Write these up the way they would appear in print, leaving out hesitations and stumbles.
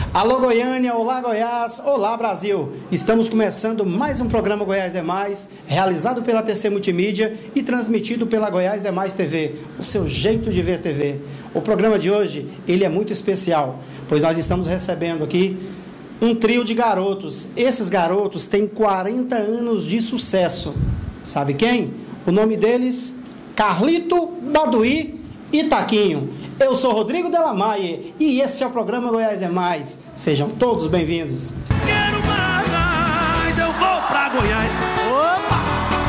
Alô Goiânia, olá Goiás, olá Brasil. Estamos começando mais um programa Goiás é Mais, realizado pela TC Multimídia e transmitido pela Goiás é Mais TV, o seu jeito de ver TV. O programa de hoje, ele é muito especial, pois nós estamos recebendo aqui um trio de garotos. Esses garotos têm 40 anos de sucesso. Sabe quem? O nome deles, Carlito, Baduí e Taquinho. Eu sou Rodrigo Delamaye e esse é o programa Goiás é Mais. Sejam todos bem-vindos. Quero mais, eu vou pra Goiás. Opa!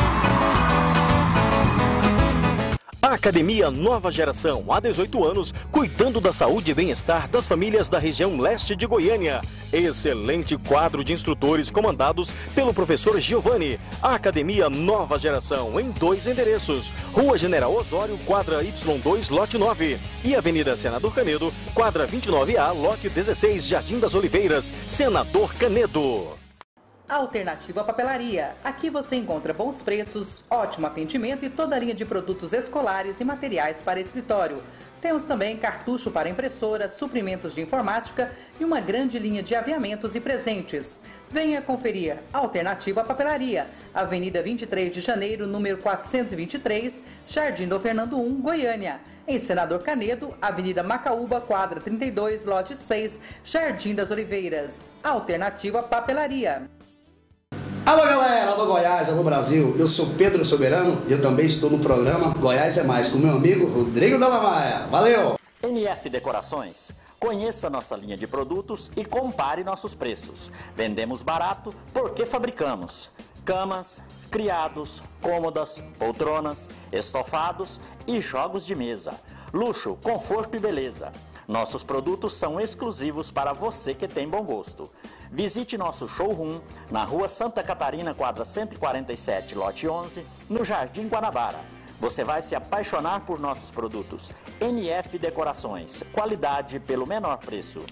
A Academia Nova Geração, há 18 anos, cuidando da saúde e bem-estar das famílias da região leste de Goiânia. Excelente quadro de instrutores comandados pelo professor Giovanni. A Academia Nova Geração, em 2 endereços. Rua General Osório, quadra Y2, lote 9. E Avenida Senador Canedo, quadra 29A, lote 16, Jardim das Oliveiras, Senador Canedo. Alternativa Papelaria. Aqui você encontra bons preços, ótimo atendimento e toda a linha de produtos escolares e materiais para escritório. Temos também cartucho para impressora, suprimentos de informática e uma grande linha de aviamentos e presentes. Venha conferir Alternativa Papelaria, Avenida 23 de Janeiro, número 423, Jardim do Fernando 1, Goiânia. Em Senador Canedo, Avenida Macaúba, quadra 32, lote 6, Jardim das Oliveiras. Alternativa Papelaria. Alô galera, alô Goiás, alô Brasil, eu sou Pedro Soberano e eu também estou no programa Goiás é Mais com meu amigo Rodrigo Delamaye. Valeu! NF Decorações. Conheça nossa linha de produtos e compare nossos preços. Vendemos barato porque fabricamos camas, criados, cômodas, poltronas, estofados e jogos de mesa. Luxo, conforto e beleza. Nossos produtos são exclusivos para você que tem bom gosto. Visite nosso showroom na Rua Santa Catarina, quadra 147, lote 11, no Jardim Guanabara. Você vai se apaixonar por nossos produtos. NF Decorações, qualidade pelo menor preço.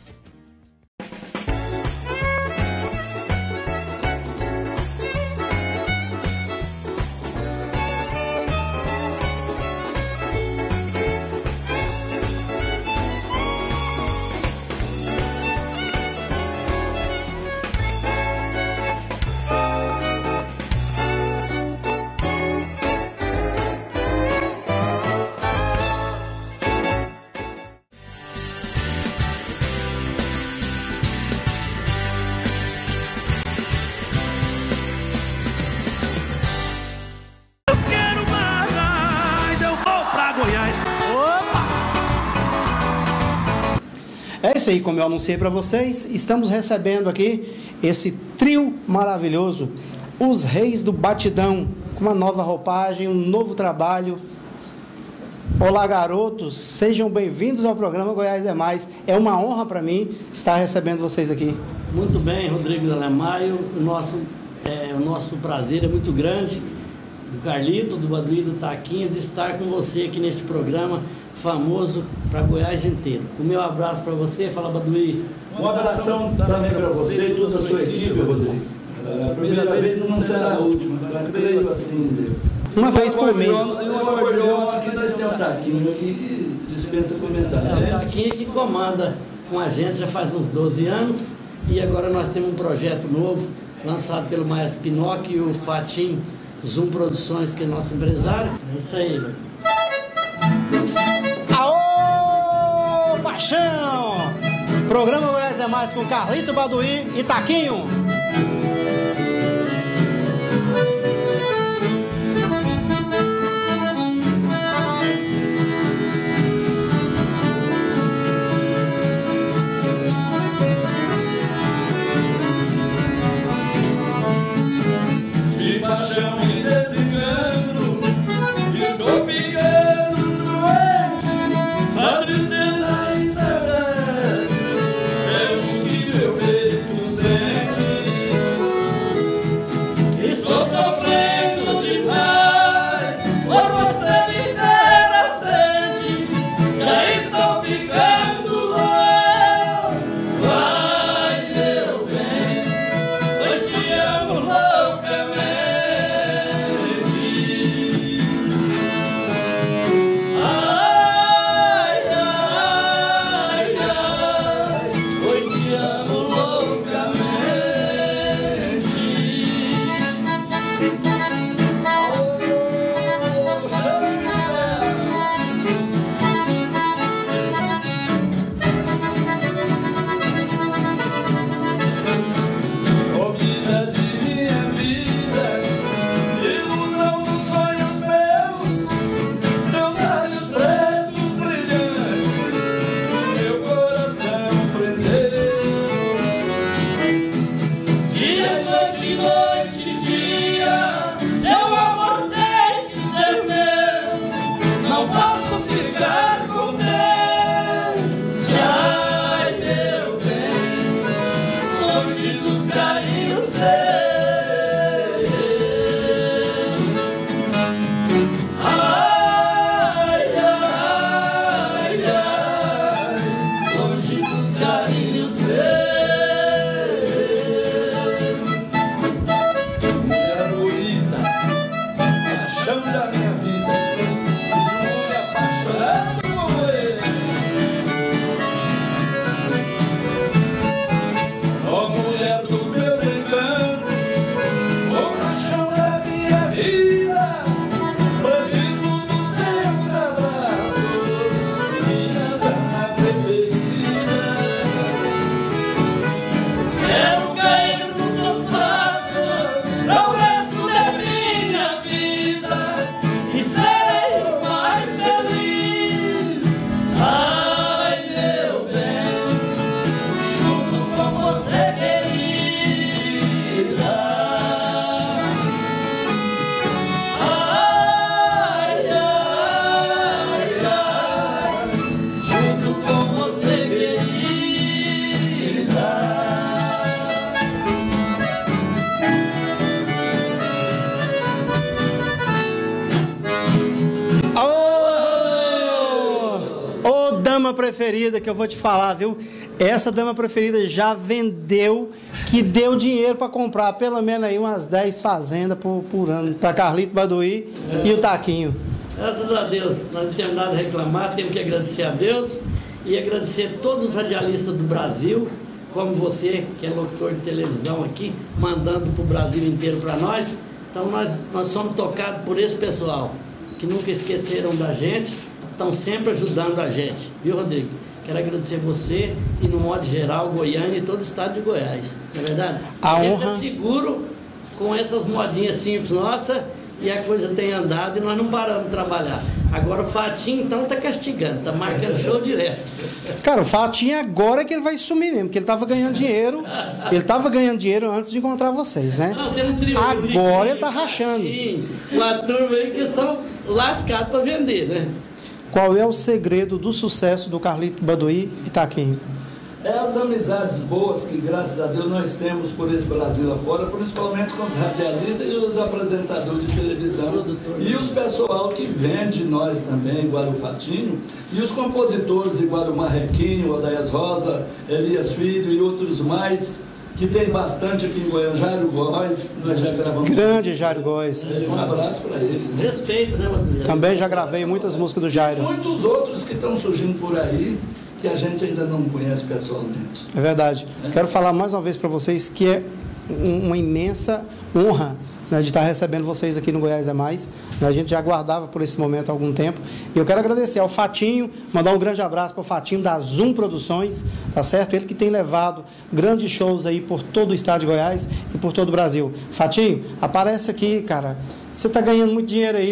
É isso aí, como eu anunciei para vocês, estamos recebendo aqui esse trio maravilhoso, os Reis do Batidão, com uma nova roupagem, um novo trabalho. Olá garotos, sejam bem-vindos ao programa Goiás é Mais. É uma honra para mim estar recebendo vocês aqui. Muito bem, Rodrigo Delamaye, o nosso prazer é muito grande, do Carlito, do Baduí, do Taquinho, de estar com você aqui neste programa famoso para Goiás inteiro. O meu abraço para você, fala Baduí. Um abração também para você e toda a sua equipe, Rodrigo. A primeira vez não será a última, eu creio assim, Deus. Uma vez por mês. E o acordeão aqui nós temos o Taquinho aqui que dispensa comentário. O Taquinho que comanda com a gente já faz uns 12 anos e agora nós temos um projeto novo lançado pelo Maestro Pinocchio e o Fatim Zoom Produções, que é nosso empresário. É isso aí. Aô, paixão! Programa Goiás é Mais com Carlito, Baduí e Taquinho. De paixão e desengano, estou ficando doente, só tristeza e saudade, é o que meu peito sente. dama preferida que eu vou te falar, viu? Essa dama preferida já vendeu, que deu dinheiro para comprar pelo menos aí umas 10 fazendas por ano, para Carlito Baduí e o Taquinho. Graças a Deus, nós não temos nada a reclamar, temos que agradecer a Deus e agradecer todos os radialistas do Brasil, como você, que é locutor de televisão aqui, mandando para o Brasil inteiro para nós. Então nós somos tocados por esse pessoal, que nunca esqueceram da gente, estão sempre ajudando a gente, viu, Rodrigo? Quero agradecer você e, no modo geral, Goiânia e todo o estado de Goiás, não é verdade? A gente é seguro com essas modinhas simples nossas e a coisa tem andado e nós não paramos de trabalhar. Agora o Fatinho, então, está castigando, está marcando show direto. Cara, o Fatinho agora é que ele vai sumir mesmo, porque ele estava ganhando dinheiro. Ele estava ganhando dinheiro antes de encontrar vocês, né? Não, tem um trio. Agora ele está rachando. Uma turma aí que são lascados para vender, né? Qual é o segredo do sucesso do Carlito Baduí e Taquinho? É as amizades boas que, graças a Deus, nós temos por esse Brasil afora, principalmente com os radialistas e os apresentadores de televisão. E os pessoal que vende nós também, igual o Fatinho, e os compositores, igual o Marrequinho, Odaias Rosa, Elias Filho e outros mais, que tem bastante aqui em Goiânia. Jairo Góes, nós já gravamos. Grande Jairo Góes. Um abraço para ele. Né? Respeito, né, Rodrigo? Também já gravei muitas músicas do Jairo. Muitos outros que estão surgindo por aí, que a gente ainda não conhece pessoalmente. É verdade. Quero falar mais uma vez para vocês que é uma imensa honra, né, de estar recebendo vocês aqui no Goiás é Mais. A gente já aguardava por esse momento há algum tempo. E eu quero agradecer ao Fatinho, mandar um grande abraço para o Fatinho da Zoom Produções, tá certo? Ele que tem levado grandes shows aí por todo o estado de Goiás e por todo o Brasil. Fatinho, aparece aqui, cara. Você está ganhando muito dinheiro aí,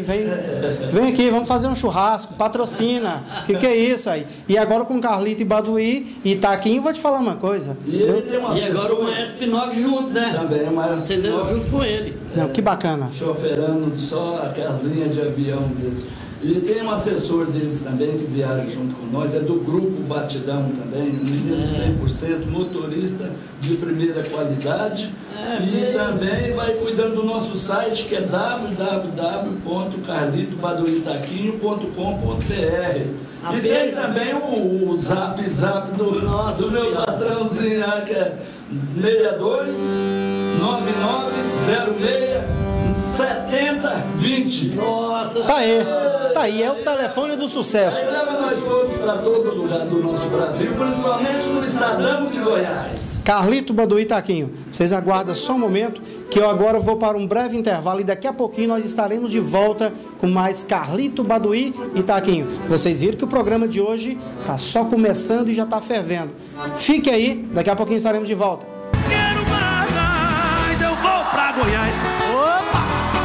vem aqui, vamos fazer um churrasco, patrocina. O que é isso aí? E agora com Carlito e Baduí e Taquinho, vou te falar uma coisa. E agora o Maestro Pinocchio junto, né? Também, o Maestro Pinocchio junto com ele. Não, que bacana. Choferando só aquelas linhas de avião mesmo. E tem um assessor deles também que viaja junto com nós, é do grupo Batidão também, um menino 100%, motorista de primeira qualidade. E também vai cuidando do nosso site, que é www.carlitobaduitaquinho.com.br. E tem também o zap do meu patrãozinho, que é 62 9906 7020. Nossa, tá aí, é o telefone do sucesso. Aí leva nós todos para todo lugar do nosso Brasil, principalmente no estadão de Goiás. Carlito Baduí e Taquinho, vocês aguardam só um momento, que eu agora vou para um breve intervalo e daqui a pouquinho nós estaremos de volta com mais Carlito Baduí e Taquinho. Vocês viram que o programa de hoje está só começando e já está fervendo. Fique aí, daqui a pouquinho estaremos de volta. Quero mais, eu vou pra Goiás. Opa!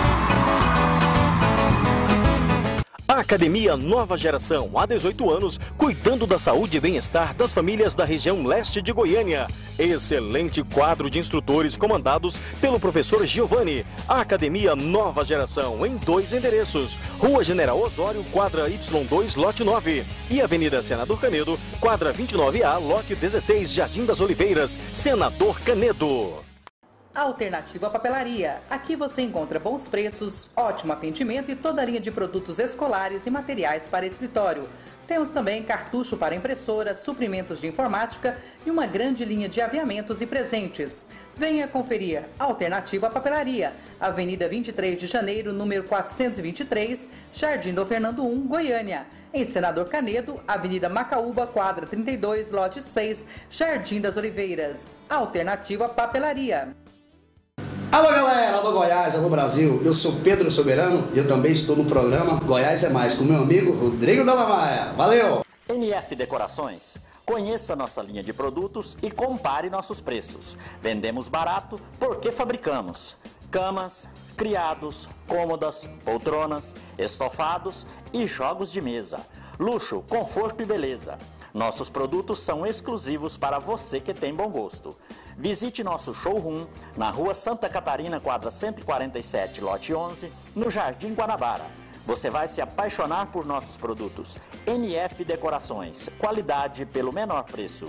A Academia Nova Geração, há 18 anos, cuidando da saúde e bem-estar das famílias da região leste de Goiânia. Excelente quadro de instrutores comandados pelo professor Giovanni. A Academia Nova Geração, em 2 endereços. Rua General Osório, quadra Y2, lote 9. E Avenida Senador Canedo, quadra 29A, lote 16, Jardim das Oliveiras, Senador Canedo. Alternativa Papelaria. Aqui você encontra bons preços, ótimo atendimento e toda a linha de produtos escolares e materiais para escritório. Temos também cartucho para impressora, suprimentos de informática e uma grande linha de aviamentos e presentes. Venha conferir Alternativa Papelaria, Avenida 23 de Janeiro, número 423, Jardim do Fernando 1, Goiânia. Em Senador Canedo, Avenida Macaúba, quadra 32, lote 6, Jardim das Oliveiras. Alternativa Papelaria. Alô galera, alô Goiás, alô Brasil, eu sou Pedro Soberano e eu também estou no programa Goiás é Mais com meu amigo Rodrigo Dalamaia. Valeu! NF Decorações. Conheça nossa linha de produtos e compare nossos preços. Vendemos barato porque fabricamos camas, criados, cômodas, poltronas, estofados e jogos de mesa. Luxo, conforto e beleza. Nossos produtos são exclusivos para você que tem bom gosto. Visite nosso showroom na Rua Santa Catarina, quadra 147, lote 11, no Jardim Guanabara. Você vai se apaixonar por nossos produtos. NF Decorações, qualidade pelo menor preço.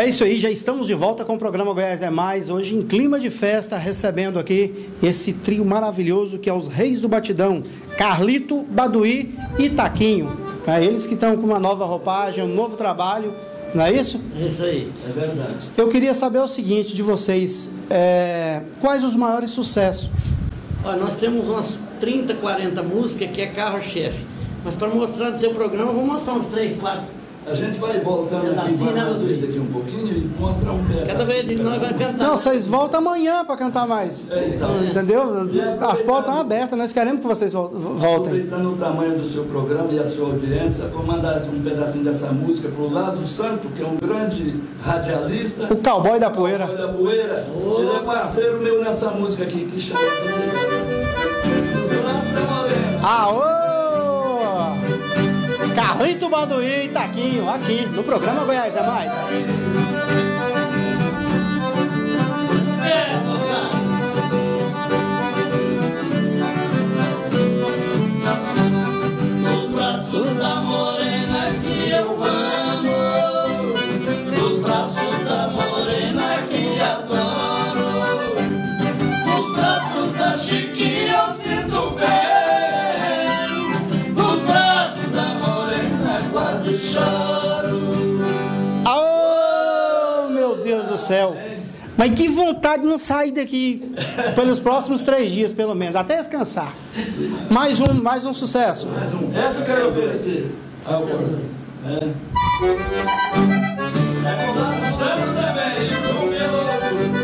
É isso aí, já estamos de volta com o programa Goiás é Mais, hoje em clima de festa, recebendo aqui esse trio maravilhoso que é os Reis do Batidão, Carlito, Baduí e Taquinho. É eles que estão com uma nova roupagem, um novo trabalho, não é isso? É isso aí. É verdade. Eu queria saber o seguinte de vocês, quais os maiores sucessos? Olha, nós temos umas 30, 40 músicas que é carro-chefe, mas para mostrar no seu programa, eu vou mostrar uns 3, 4. A gente vai voltando aqui, vai mais daqui um pouquinho e mostrar um pedaço. Cada vez nós vamos cantar. Não, vocês voltam amanhã para cantar mais. Então. Entendeu? As portas estão abertas, nós queremos que vocês voltem. Aproveitando o tamanho do seu programa e a sua audiência, vou mandar um pedacinho dessa música para o Lázaro Santo, que é um grande radialista. O Cowboy da Poeira. Cowboy da Poeira. Ele é parceiro meu nessa música aqui, que chama Aô! Carlito, Baduí e Taquinho, aqui no programa Goiás é Mais. Nos braços da morena que eu amo, nos braços da morena que adoro, nos braços da Chiquinha eu sinto bem, nos braços da morena quase choro. Oh, meu Deus do céu. Mas que vontade de não sair daqui pelos próximos 3 dias, pelo menos, até descansar. Mais um sucesso. Mais um. Essa eu quero oferecer. É com o Lázaro Santo também, com o Meloso.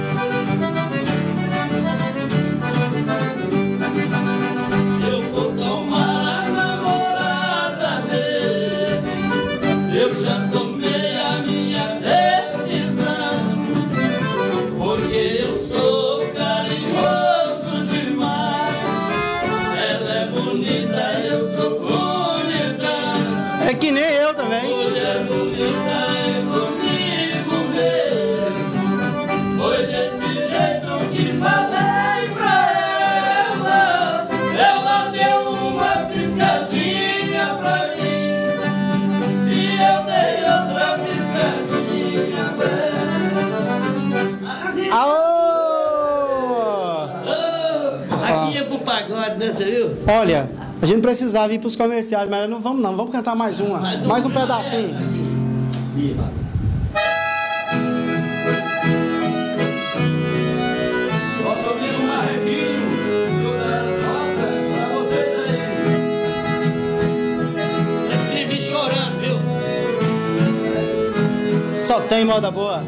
Eu vou tomar a namorada dele, eu já tomei a minha decisão, porque eu sou carinhoso demais. Ela é bonita, eu sou bonita. É que nem eu também. Mulher bonita é comigo mesmo. Foi desse jeito que falei pra ela. Ela deu uma piscadinha pra mim e eu dei outra piscadinha pra ela. Aô! Aqui é pro pagode, né, você viu? Olha, a gente precisava ir para os comerciais, mas não vamos cantar mais uma. Mais um pedacinho. Nosso amigo Marrequinho, do Das Rosas, pra vocês aí. Já escrevi chorando, viu? Só tem moda boa.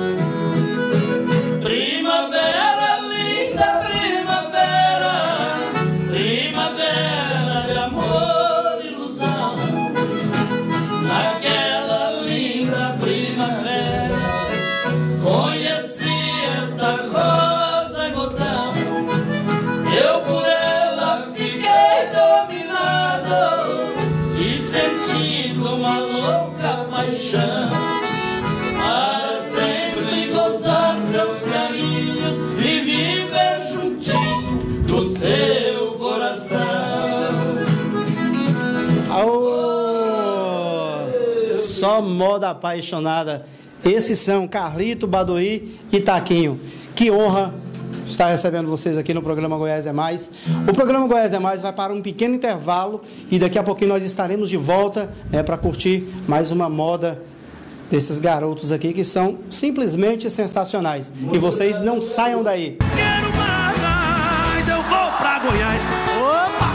Primavera, linda primavera, primavera de amor e ilusão. Naquela linda primavera, conheci esta rosa em botão. Eu por ela fiquei dominado e sentindo uma louca paixão. Para sempre gozar seus carinhos e viver juntinho do seu coração. Aô! Só moda apaixonada. Esses são Carlito, Baduí e Taquinho. Que honra estar recebendo vocês aqui no programa Goiás é Mais. O programa Goiás é Mais vai para um pequeno intervalo e daqui a pouquinho nós estaremos de volta, para curtir mais uma moda desses garotos aqui que são simplesmente sensacionais. E vocês não saiam daí. Quero mais, eu vou pra Goiás. Opa!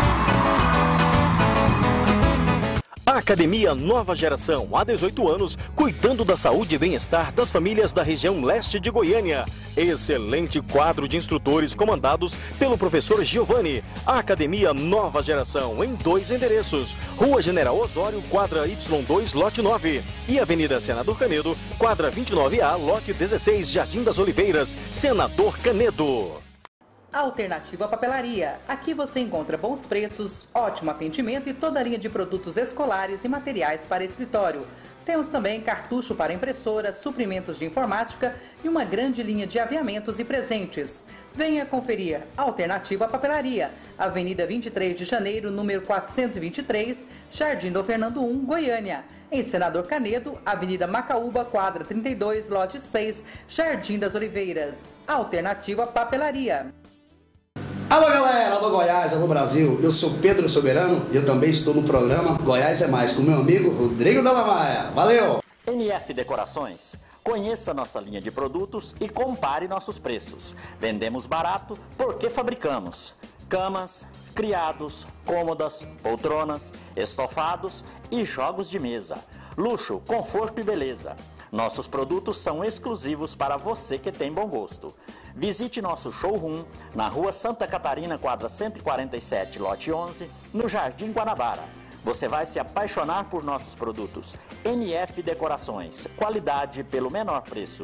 A Academia Nova Geração, há 18 anos, cuidando da saúde e bem-estar das famílias da região leste de Goiânia. Excelente quadro de instrutores comandados pelo professor Giovanni. A Academia Nova Geração, em 2 endereços. Rua General Osório, quadra Y2, lote 9. E Avenida Senador Canedo, quadra 29A, lote 16, Jardim das Oliveiras, Senador Canedo. Alternativa Papelaria. Aqui você encontra bons preços, ótimo atendimento e toda a linha de produtos escolares e materiais para escritório. Temos também cartucho para impressora, suprimentos de informática e uma grande linha de aviamentos e presentes. Venha conferir Alternativa Papelaria, Avenida 23 de Janeiro, número 423, Jardim do Fernando 1, Goiânia. em Senador Canedo, Avenida Macaúba, quadra 32, lote 6, Jardim das Oliveiras. Alternativa Papelaria. Alô galera, alô Goiás, alô Brasil, eu sou Pedro Soberano e eu também estou no programa Goiás é Mais com meu amigo Rodrigo Dalla Maia. Valeu! NF Decorações. Conheça nossa linha de produtos e compare nossos preços. Vendemos barato porque fabricamos camas, criados, cômodas, poltronas, estofados e jogos de mesa. Luxo, conforto e beleza. Nossos produtos são exclusivos para você que tem bom gosto. Visite nosso showroom na Rua Santa Catarina, quadra 147, lote 11, no Jardim Guanabara. Você vai se apaixonar por nossos produtos. NF Decorações, qualidade pelo menor preço.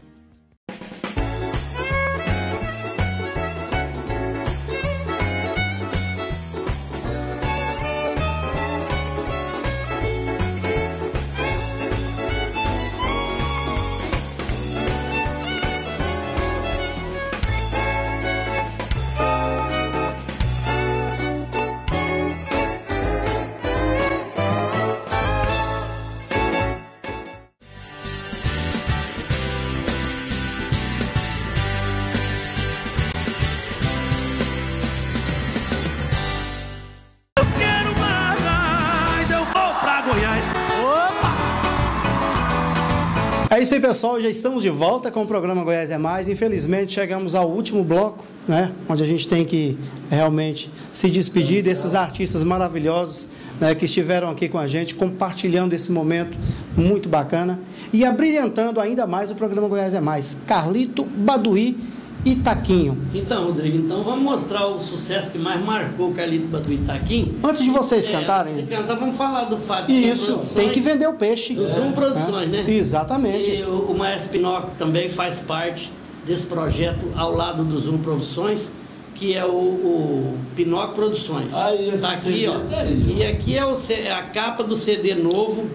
É isso aí, pessoal, já estamos de volta com o programa Goiás é Mais. Infelizmente chegamos ao último bloco, né, onde a gente tem que realmente se despedir desses artistas maravilhosos, né, que estiveram aqui com a gente, compartilhando esse momento muito bacana e abrilhantando ainda mais o programa Goiás é Mais. Carlito, Baduí e Taquinho. Então, Rodrigo, vamos mostrar o sucesso que mais marcou o Carlito, Baduí e Taquinho. Antes de vocês cantarem... Antes de cantar, vamos falar do fato de Isso, tem que vender o peixe. Do Zoom Produções, né? Exatamente. E o Maestro Pinóquio também faz parte desse projeto ao lado do Zoom Produções, que é o Pinóquio Produções. Tá aqui, ó. E aqui é a capa do CD novo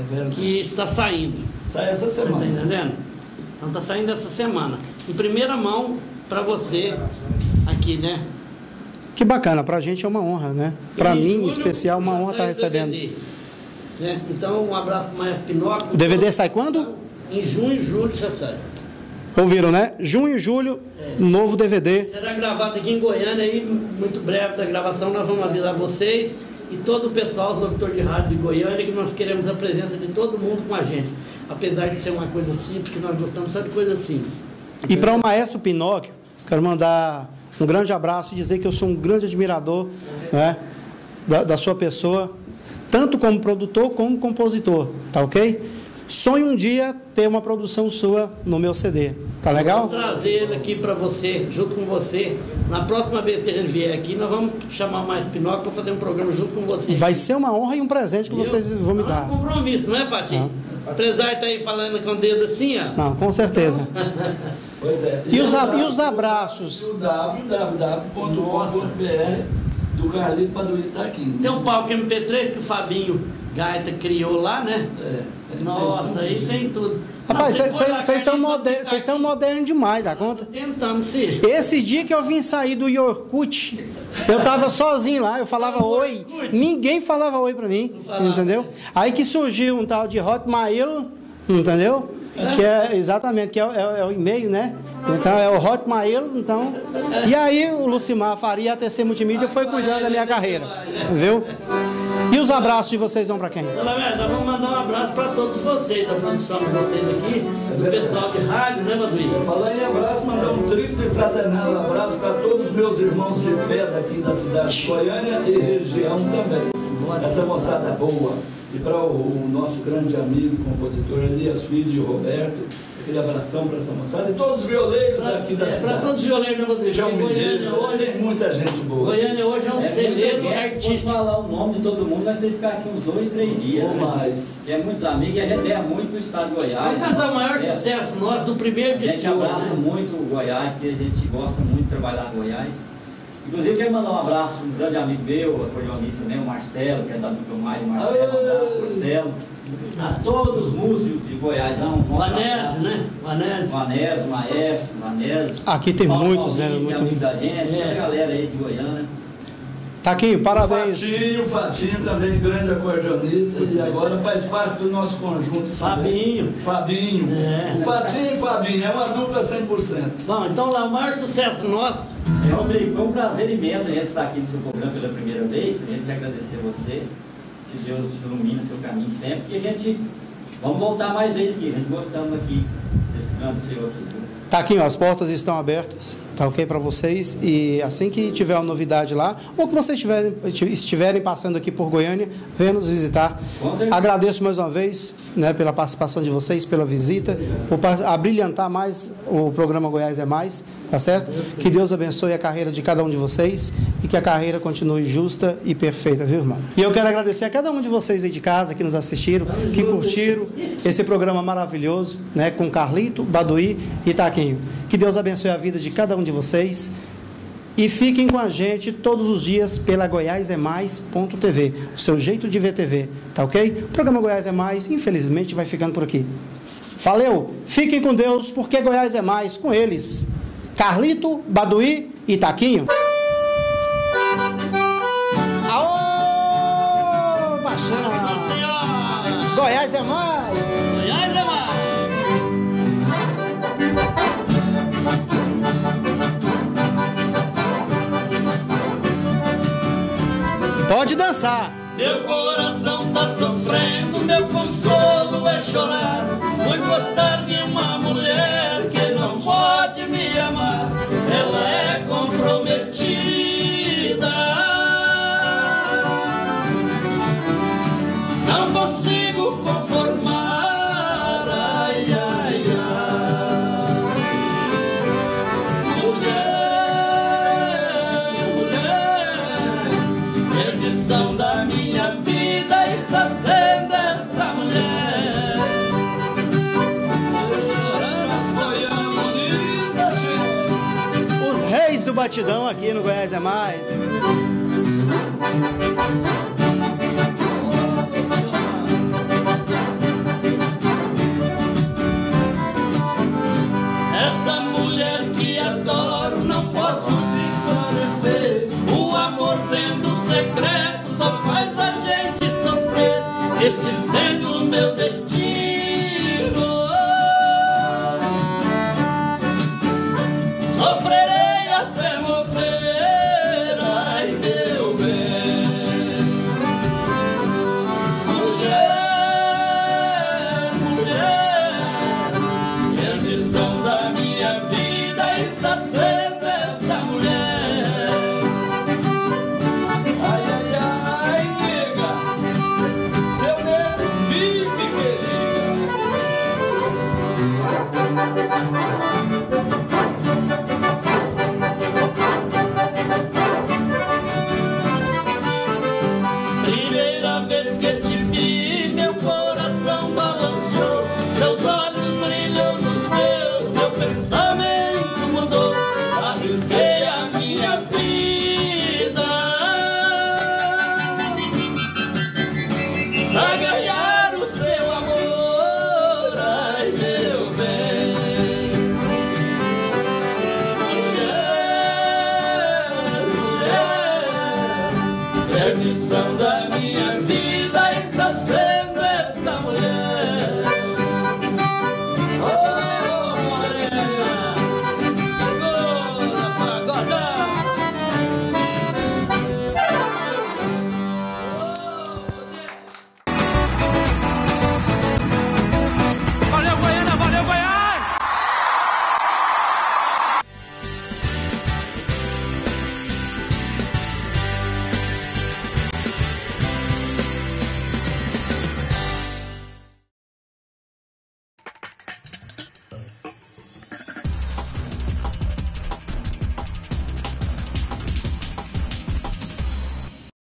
que está saindo. Sai essa semana. Você está entendendo? Então está saindo essa semana. Em primeira mão para você aqui, né? Que bacana, pra gente é uma honra, né? Pra mim, em especial, uma honra estar recebendo. DVD, né? Então, um abraço para o Maestro Pinóquio. O DVD sai quando? Em junho e julho já sai. Ouviram, né? Junho e julho, novo DVD. Será gravado aqui em Goiânia, aí, muito breve da gravação, nós vamos avisar vocês e todo o pessoal, os locutores de rádio de Goiânia, que nós queremos a presença de todo mundo com a gente. Apesar de ser uma coisa simples, que nós gostamos só de coisas simples. E para o Maestro Pinóquio, quero mandar um grande abraço e dizer que eu sou um grande admirador, né, da sua pessoa, tanto como produtor como compositor, tá ok? Sonho um dia ter uma produção sua no meu CD, tá legal? Vamos trazer ele aqui para você, junto com você. Na próxima vez que a gente vier aqui, nós vamos chamar o Maestro Pinóquio para fazer um programa junto com você. Vai ser uma honra e um presente que vocês vão me dar. É um compromisso, não é, Fatinho? O empresário tá aí falando com o dedo assim, ó. Não, com certeza. Pois é. E os abraços? www.com.br do Carlito Baduí tá aqui. Tem um palco MP3 que o Fabinho Gaita criou lá, né? Nossa, aí tem tudo. Rapaz, vocês estão modernos demais, dá conta? Tentamos ser. Esse dia que eu vim sair do Yorkut, eu tava sozinho lá, eu falava oi, ninguém falava oi pra mim, entendeu? Aí que surgiu um tal de Hotmail, entendeu? Que é exatamente, que é o e-mail, né? Então é o Hotmail, então. E aí o Lucimar Faria, a TC Multimídia, foi cuidando da minha carreira, viu? E os abraços de vocês vão para quem? Nós vamos mandar um abraço para todos vocês, da produção de vocês aqui, do pessoal de rádio, né, Baduí? Falar em abraço, mandar um tríplice e fraternal abraço para todos os meus irmãos de fé daqui da cidade de Goiânia e região também. Essa moçada boa. E para o nosso grande amigo, compositor Elias Filho e o Roberto, aquele abração para essa moçada e todos os violeiros daqui da cidade. Para todos os violeiros, né, Baduí? Goiânia hoje tem muita gente boa. Goiânia hoje é um celeiro artístico. Se falar o nome de todo mundo, vai ter que ficar aqui uns 2, 3 dias. Ou mais. Que é muitos amigos e a gente é muito do estado de Goiás. Vamos cantar o maior sucesso nosso do primeiro disco. A gente abraça muito o Goiás, porque a gente gosta muito de trabalhar em Goiás. Inclusive, quero mandar um abraço para um grande amigo meu, acordeonista também, o Marcelo, que é da dupla mais, Marcelo, um abraço, Marcelo. A todos os músicos de Goiás, o Anésio, né? O Anésio, o Maestro, o Anésio. Aqui tem muitos, né? Muito amigo da gente, a galera aí de Goiânia. Taquinho, parabéns. O Fatinho também grande acordeonista e agora faz parte do nosso conjunto. Fabinho. Fabinho. O Fatinho e Fabinho, é uma dupla 100%. Bom, então lá, o maior sucesso nosso. Rodrigo, foi um prazer imenso a gente estar aqui no seu programa pela primeira vez. A gente quer agradecer a você, que Deus te ilumine seu caminho sempre, e a gente vamos voltar mais vezes aqui. A gente gostamos aqui desse canto seu aqui. Taquinho, as portas estão abertas, tá ok para vocês, e assim que tiver uma novidade lá, ou que vocês estiverem passando aqui por Goiânia, venham nos visitar. Agradeço mais uma vez, né, pela participação de vocês, pela visita, por abrilhantar mais o programa Goiás é Mais, tá certo? Que Deus abençoe a carreira de cada um de vocês e que a carreira continue justa e perfeita, viu, irmão? E eu quero agradecer a cada um de vocês aí de casa que nos assistiram, que curtiram esse programa maravilhoso, né, com Carlito, Baduí e Taquinho. Que Deus abençoe a vida de cada um de vocês e fiquem com a gente todos os dias pela goiasemais.tv, o seu jeito de ver TV, tá ok? O programa Goiás é Mais, infelizmente, vai ficando por aqui. Valeu, fiquem com Deus, porque Goiás é Mais com eles, Carlito, Baduí e Taquinho. Aô, paixão! Goiás é Mais! Goiás é Mais! Pode dançar. Meu coração tá sofrendo, meu consolo é chorar. Foi gostar de uma mulher que não pode me amar. Ela é comprometida. Não consigo conformar. Ai, ai, ai. Perdição da minha vida está sendo esta mulher. Chorando foi a bonita gente. Os reis do batidão aqui no Goiás é Mais.